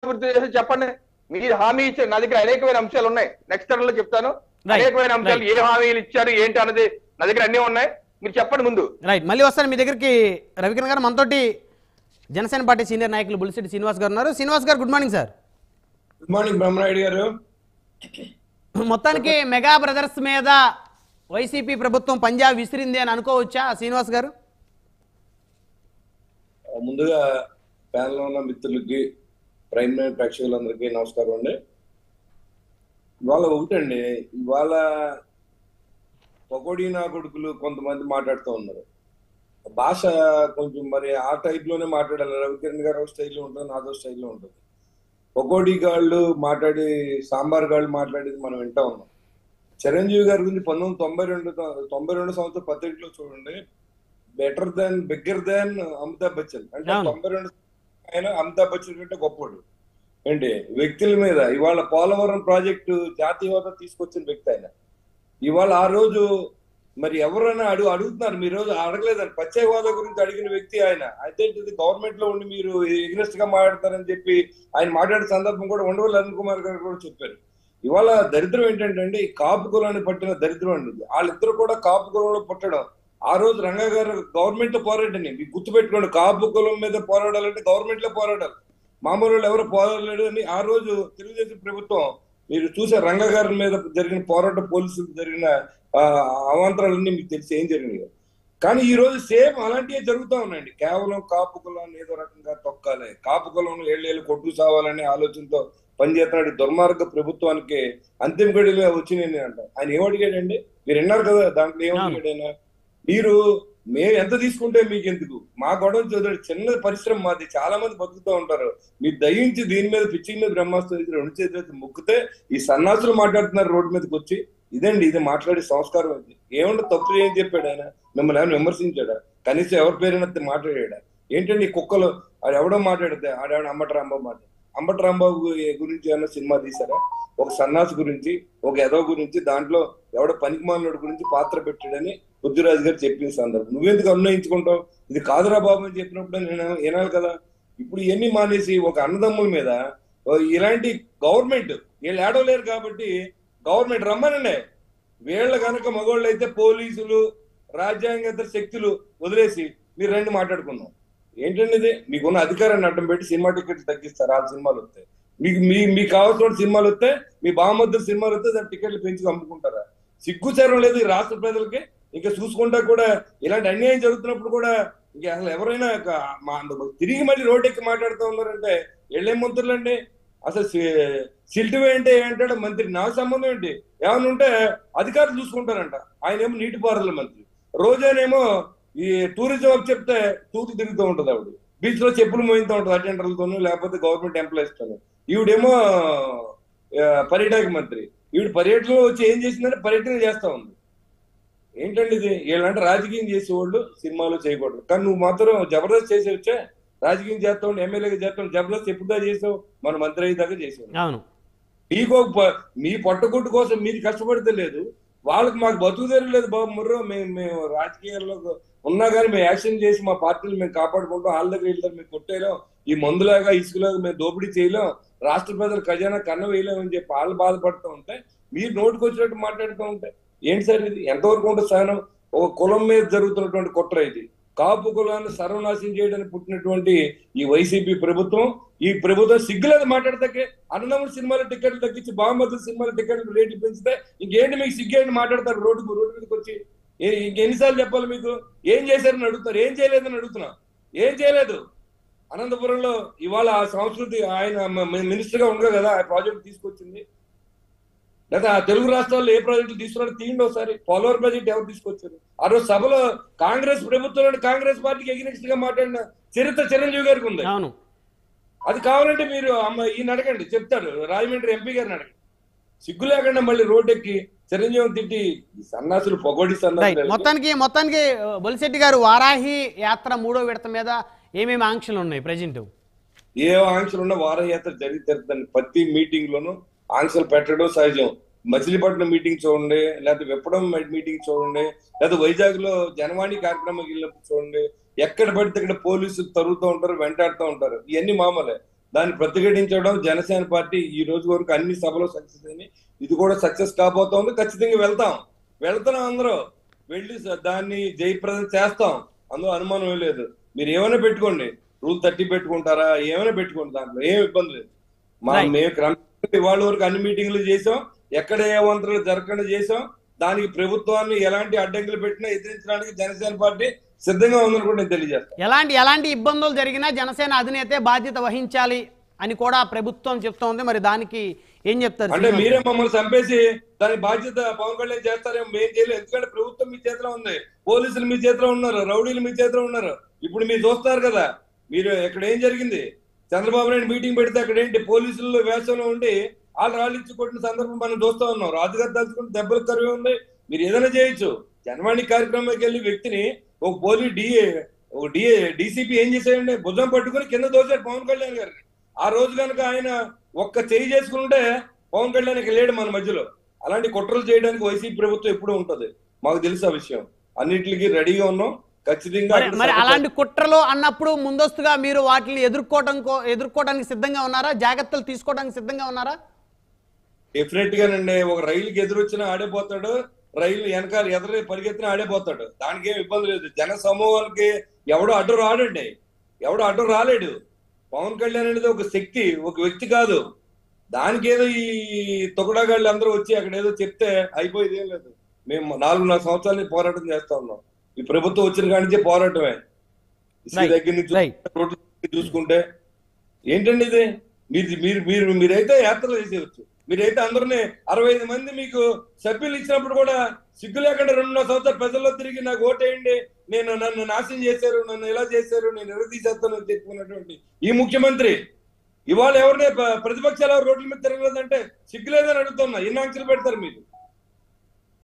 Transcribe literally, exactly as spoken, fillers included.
ఆత్మహత్య చేసి చెప్పండి. మీరు హామీ ఇచ్చారు, నా దగ్గర అనేకమైన అంశాలు ఉన్నాయి, నెక్స్ట్ టర్న్ లో చెప్తాను. అనేకమైన అంశాలు ఏ హామీలు ఇచ్చారు ఏంటి అన్నది నా దగ్గర అన్నీ ఉన్నాయి, మీరు చెప్పండి ముందు. రైట్, మళ్ళీ వస్తాను మీ దగ్గరికి. రవికిరణ్ గారు, మనతోటి జనసేన పార్టీ సీనియర్ నాయకులు బుల్సిటి శ్రీనివాస్ గారు ఉన్నారు. Srinivas garu, good morning sir. Good morning Brahmanaidu garu. మొత్తానికి మెగా బ్రదర్స్ మీద వైసీపీ ప్రభుత్వం పంజాబ్ విసిరింది అని అనుకోవచ్చా శ్రీనివాస్ గారు? ముందుగా ప్యానెల్లో ఉన్న మిత్రులకి, ప్రైమ్ లైన్ ప్రేక్షకులందరికీ నమస్కారం అండి. ఇవాళ ఒకటండి, ఇవాళ పకోడీ నా కొడుకులు కొంతమంది మాట్లాడుతూ ఉన్నారు. భాష కొంచెం మరి ఆ టైప్ లోనే మాట్లాడాలి. రవికిరణ్ గారు స్టైల్లో ఉంటుంది, నాదో స్టైల్లో ఉంటుంది. పకోడీ గాళ్ళు మాట్లాడి, సాంబార్ గాళ్ళు మాట్లాడేది మనం వింటా ఉన్నాం. చిరంజీవి గారి గురించి పంతొమ్మిది తొంభై రెండు తొంభై రెండు సంవత్సరం పత్రికలో చూడండి, better than bigger than Amitabh Bachchan అంటే తొంభై రెండు ఆయన అమితాబ్ బచ్చన్ కంటే గొప్పడు ఏంటి వ్యక్తుల మీద. ఇవాళ పోలవరం ప్రాజెక్టు జాతీయ హోదా తీసుకొచ్చిన వ్యక్తి ఆయన. ఇవాళ ఆ రోజు మరి ఎవరైనా అడుగు అడుగుతున్నారు, మీరు రోజు అడగలేదని ప్రత్యేక హోదా గురించి అడిగిన వ్యక్తి ఆయన. అయితే ఇది గవర్నమెంట్ లో ఉండి మీరు ఎగ్నెస్ట్ గా మాట్లాడతారని చెప్పి ఆయన మాట్లాడే సందర్భం కూడా ఉండవల్లి అరుణ్ కుమార్ గారు కూడా చెప్పారు. ఇవాళ దరిద్రం ఏంటంటే ఈ కాపు కులాన్ని పట్టిన దరిద్రం అండి. వాళ్ళిద్దరు కూడా కాపు కులంలో పుట్టడం. ఆ రోజు రంగా గారు గవర్నమెంట్ లో పోరాటండి, మీకు గుర్తుపెట్టుకోండి. కాపు కులం మీద పోరాడాలంటే గవర్నమెంట్ లో పోరాడాలి, మామూలు వాళ్ళు ఎవరు పోరాడలేడు అని ఆ రోజు తెలుగుదేశం ప్రభుత్వం. మీరు చూసే రంగా గారి మీద జరిగిన పోరాటం, పోలీసులు జరిగిన అవాంతరాలన్నీ మీకు తెలిసి ఏం జరిగినాయి. కానీ ఈ రోజు సేమ్ అలాంటివే జరుగుతూ ఉన్నాయండి. కేవలం కాపు కులాన్ని ఏదో రకంగా తొక్కాలి, కాపు కులంలో ఏళ్ళేళ్ళు కొట్టు సావాలనే ఆలోచనతో పనిచేస్తున్నాడు దుర్మార్గ ప్రభుత్వానికి అంతిమ గడిలో వచ్చినాయి అంట. ఆయన ఏమడిగాడండి, మీరు విన్నారు కదా, దాంట్లో ఏమడిగాడైనా, మీరు మేము ఎంత తీసుకుంటే మీకు ఎందుకు, మా గొడవ చదువు చిన్న పరిశ్రమ మాది, చాలా మంది బతుకుతూ ఉంటారు, మీరు దయించి దీని మీద పిచ్చి మీద బ్రహ్మాస్త్రం రెండు చేతులు ముక్కితే ఈ సన్నాసులు మాట్లాడుతున్నారు రోడ్డు మీదకి వచ్చి. ఇదండి ఇది మాట్లాడే సంస్కారం. అది ఏమన్నా తప్పు ఏం చెప్పాడు ఆయన, మిమ్మల్ని ఏమైనా విమర్శించాడా, కనీసం ఎవరి పేరైనా మాట్లాడాడా ఏంటండి? ఈ కుక్కలు ఆడు ఎవడో మాట్లాడితే ఆడేవాడు అంబటి రాంబాబు మాట, అంబటి రాంబాబు గురించి ఏమన్నా సినిమా తీసారా? ఒక సన్నాసి గురించి, ఒక ఎదో గురించి, దాంట్లో ఎవడో పనికిమాలినోడి గురించి పాత్ర పెట్టాడని బుద్ధిరాజు గారు చెప్పిన సందర్భం. నువ్వెందుకు అన్వయించుకుంటావు? ఇది కాదురా బాబు అని చెప్పినప్పుడు నేను వినాలి కదా. ఇప్పుడు ఇవన్నీ మానేసి ఒక అన్నదమ్ముల మీద ఇలాంటి గవర్నమెంట్ వీళ్ళు ఏడవలేరు కాబట్టి గవర్నమెంట్ రమ్మనండి. వీళ్ళ కనుక మగవాళ్ళు అయితే పోలీసులు, రాజ్యాంగేతర శక్తులు వదిలేసి మీరు రెండు మాట్లాడుకుందాం. ఏంటండి ఇది? మీకున్న అధికారాన్ని అడ్డం పెట్టి సినిమా టికెట్లు తగ్గిస్తారు. ఆ సినిమాలు వస్తాయి మీకు, మీ మీకు కావాల్సిన సినిమాలు వస్తే, మీ బామద్దుల సినిమాలు వస్తే దాని టికెట్లు పెంచి అమ్ముకుంటారా? సిగ్గుచారం లేదు ఈ రాష్ట్ర ప్రజలకి. ఇంకా చూసుకుంటా కూడా ఇలాంటి అన్యాయం జరుగుతున్నప్పుడు కూడా ఇంకా అసలు ఎవరైనా తిరిగి మళ్ళీ రోడ్ ఎక్కి మాట్లాడుతూ ఉన్నారంటే వీళ్ళేం మంత్రులు అండి? అసలు సిల్టివే అంటే ఏంటాడు మంత్రి, నాకు సంబంధం ఏంటి? ఏమైనా ఉంటే అధికారులు చూసుకుంటారంట. ఆయన ఏమో నీటిపారుదల మంత్రి, రోజానేమో ఈ టూరిజం అని చెప్తే తూతు తిరుగుతూ ఉంటది ఆవిడ, బీచ్ లో చెప్పులు మోయితూ ఉంటది అటెండర్లతోనూ లేకపోతే గవర్నమెంట్ ఎంప్లాయీస్ తోను. ఈవిడేమో పర్యాటక మంత్రి, ఈవిడ పర్యటనలో వచ్చి ఏం చేసిందంటే పర్యటన చేస్తా ఉంది. ఏంటండి ఇది? వీళ్ళంటే రాజకీయం చేసేవాళ్ళు సినిమాలో చేయకూడదు, కానీ నువ్వు మాత్రం జబర్దస్త్ చేసి వచ్చే రాజకీయం చేస్తా ఉండి, ఎమ్మెల్యేగా చేస్తా ఉండి. జబర్దస్త్ ఎప్పుడుదా చేసావు? మన మంత్రి అయ్యేదాకా చేసావు. మీకు మీ పొట్టగుట్టు కోసం మీరు కష్టపడితే లేదు, వాళ్ళకి మాకు బతుకు తెరలేదు బాబు ముర్రో. మేము మేము రాజకీయాల్లో ఉన్నా కానీ మేము యాక్షన్ చేసి మా పార్టీలు మేము కాపాడుకుంటాం. వాళ్ళ దగ్గర వీళ్ళ దగ్గర మేము కొట్టేయలేం, ఈ మందులాగా ఇసుకలాగా మేము దోపిడీ చేయలేం, రాష్ట్ర ప్రజలు ఖజానా కన్న వేయలేమని చెప్పి వాళ్ళు బాధపడుతూ ఉంటే మీరు నోటికి వచ్చినట్టు మాట్లాడుతూ ఉంటే ఏంటి సార్ ఇది? ఎంతవరకు ఉంటుంది సహనం? ఒక కులం మీద జరుగుతున్నటువంటి కుట్ర ఇది. కాపు కులాన్ని సర్వనాశనం చేయడానికి పుట్టినటువంటి ఈ వైసీపీ ప్రభుత్వం, ఈ ప్రభుత్వం సిగ్గులేదు మాట్లాడతాకే. అన్నదమ్ముల సినిమాల టికెట్లు తగ్గించి బామద్దుల సినిమాల టికెట్లు రేట్లు పెంచితే ఇంకేంటి మీకు సిగ్గేంటి మాట్లాడతారు రోడ్డుకు రోడ్డు మీదకి వచ్చి? ఇంకెన్నిసార్లు చెప్పాలి మీకు? ఏం చేశారని అడుగుతారు, ఏం చేయలేదని అడుగుతున్నా. ఏం చేయలేదు. అనంతపురంలో ఇవాళ ఆ సంస్కృతి ఆయన మినిస్టర్ గా ఉండగా కదా ఆ ప్రాజెక్ట్ తీసుకొచ్చింది. లేదా ఆ తెలుగు రాష్ట్రాల్లో ఏ ప్రాజెక్టులు తీసుకున్నారో తీయండి ఒకసారి. పోలవరం ప్రాజెక్ట్ ఎవరు తీసుకొచ్చారు? ఆ రోజు సభలో కాంగ్రెస్ ప్రభుత్వంలో కాంగ్రెస్ పార్టీకి ఎగ్నెస్ట్ గా మాట్లాడిన చరిత్ర చిరంజీవి గారికి ఉంది. అది కావాలంటే మీరు అమ్మ ఈయన అడగండి, చెప్తాడు. రాజమండ్రి ఎంపీ గారిని అడగండి. సిగ్గు లేకుండా మళ్ళీ రోడ్డెక్కి చిరంజీవి తిట్టి సన్నాసులు పొగొడి సన్నాసులు. మొత్తానికి మొత్తానికి బొలిశెట్టి గారు, వారాహి యాత్ర మూడో విడత మీద ఏమేమి ఆంక్షలు ఉన్నాయి ప్రజెంట్? ఏ ఆంక్షలు ఉన్నా వారాహి యాత్ర జరిగి తీరుతుంది. ప్రతి మీటింగ్ లోనూ ఆంక్షలు పెట్టడం సహజం. మచిలీపట్నం మీటింగ్ చూడండి, లేకపోతే విప్పడం మీటింగ్ చూడండి, లేకపోతే వైజాగ్ లో జనవాణి కార్యక్రమం వెళ్ళినప్పుడు చూడండి. ఎక్కడ పడితే ఇక్కడ పోలీసులు తరుగుతూ ఉంటారు, వెంటాడుతూ ఉంటారు. ఇవన్నీ మామూలే. దాన్ని ప్రతిఘటించడం జనసేన పార్టీ ఈ రోజు వరకు అన్ని సభలో సక్సెస్ అయింది. ఇది కూడా సక్సెస్ కాబోతోంది. ఖచ్చితంగా వెళ్తాం వెళ్తున్నాం అందరూ వెళ్ళి దాన్ని జయప్రదం చేస్తాం. అందులో అనుమానం లేదు. మీరు ఏమైనా పెట్టుకోండి, రూల్ థర్టీ పెట్టుకుంటారా, ఏమైనా పెట్టుకోండి, దాంట్లో ఏం ఇబ్బంది లేదు. మా మేము క్రమంగా ఇవాళ వరకు అన్ని మీటింగ్లు చేసాం, ఎక్కడ ఏ వంతలు జరగకుండా చేసాం. దానికి ప్రభుత్వాన్ని ఎలాంటి అడ్డంకులు పెట్టినా ఎదిరించడానికి జనసేన పార్టీ సిద్ధంగా ఉందని కూడా నేను తెలియజేస్తాను. ఎలాంటి ఎలాంటి ఇబ్బందులు జరిగినా జనసేన అధినేతే బాధ్యత వహించాలి అని కూడా ప్రభుత్వం చెప్తోంది. మరి దానికి ఏం చెప్తారు? అంటే మీరే మమ్మల్ని చంపేసి దాని బాధ్యత పవన్ కళ్యాణ్ చేస్తారేమో, మేము చేయలేదు. ఎందుకంటే ప్రభుత్వం మీ చేతిలో ఉంది, పోలీసులు మీ చేతిలో ఉన్నారు, రౌడీలు మీ చేతిలో ఉన్నారు. ఇప్పుడు మీరు చూస్తున్నారు కదా, మీరు ఇక్కడ ఏం జరిగింది, చంద్రబాబు నాయుడు మీటింగ్ పెడితే అక్కడ ఏంటి పోలీసులు వేషంలో ఉండి వాళ్ళు రాళ్ళిచ్చి కొట్టిన సందర్భం మనం చూస్తా ఉన్నాం. రాజుగారు తలుచుకుంటే దెబ్బలు కరువు ఉంది. మీరు ఏదైనా చేయొచ్చు. జనవాణి కార్యక్రమానికి వెళ్ళి వ్యక్తిని ఒక పోలీస్ డిఏ ఒక డిఏ డీసీపీ ఏం చేశాడంటే భుజం పట్టుకుని కింద దోశాడు పవన్ కళ్యాణ్ గారిని. ఆ రోజు కనుక ఆయన ఒక్క చేయి చేసుకుంటే పవన్ కళ్యాణ్ లేడు మన మధ్యలో. అలాంటి కుట్రలు చేయడానికి వైసీపీ ప్రభుత్వం ఎప్పుడూ ఉంటది, మాకు తెలుసు ఆ విషయం. అన్నిటికీ రెడీగా ఉన్నాం ఖచ్చితంగా. మరి అలాంటి కుట్రలు అన్నప్పుడు ముందస్తుగా మీరు వాటిని ఎదుర్కోవడం ఎదుర్కోవడానికి సిద్ధంగా ఉన్నారా? జాగ్రత్తలు తీసుకోవడానికి సిద్ధంగా ఉన్నారా? డెఫినెట్ గానండి. ఒక రైలుకి ఎదురొచ్చినా ఆడేపోతాడు, రైలు వెనకాల ఎదురు పరిగెత్తిన ఆడేపోతాడు. దానికి ఏం ఇబ్బంది లేదు. జన సమూహానికి ఎవడో అడ్డు రాడండి, ఎవడో అడ్డు రాలేడు. పవన్ కళ్యాణ్ అనేది ఒక శక్తి, ఒక వ్యక్తి కాదు. దానికి ఏదో ఈ తొగడగాళ్ళు అందరూ వచ్చి అక్కడ ఏదో చెప్తే అయిపోయేది ఏం లేదు. మేము నాలుగున్నర సంవత్సరాల పోరాటం చేస్తా ఉన్నాం. ఈ ప్రభుత్వం వచ్చిన కాడి నుంచే పోరాటమే. దగ్గర నుంచి చూసుకుంటే ఏంటండి ఇది, మీరు మీరు మీరు మీరైతే యాత్రలు చేసేయచ్చు. మీరైతే అందరినీ అరవై ఐదు మంది మీకు సభ్యులు ఇచ్చినప్పుడు కూడా సిగ్గు లేకుండా రెండున్నర సంవత్సరాలు ప్రజల్లో తిరిగి నాకు ఓటేయండి, నేను నన్ను నాశనం చేశారు, నన్ను ఎలా చేశారు, నేను ఎలా తీసేస్తానని చెప్పుకున్నటువంటి ఈ ముఖ్యమంత్రి ఇవాళ ఎవరినే ప్రతిపక్షాలు రోడ్ల మీద తిరగలేదంటే సిగ్గు లేదని అడుగుతున్నా. ఎన్ని ఆంక్షలు పెడతారు మీరు?